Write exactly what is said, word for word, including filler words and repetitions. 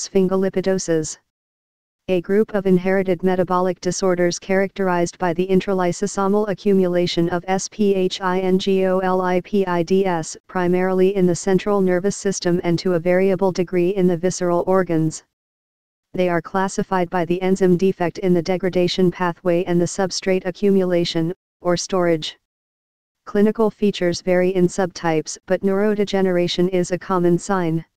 Sphingolipidoses. A group of inherited metabolic disorders characterized by the intralysosomal accumulation of sphingolipids, primarily in the central nervous system and to a variable degree in the visceral organs. They are classified by the enzyme defect in the degradation pathway and the substrate accumulation, or storage. Clinical features vary in subtypes, but neurodegeneration is a common sign.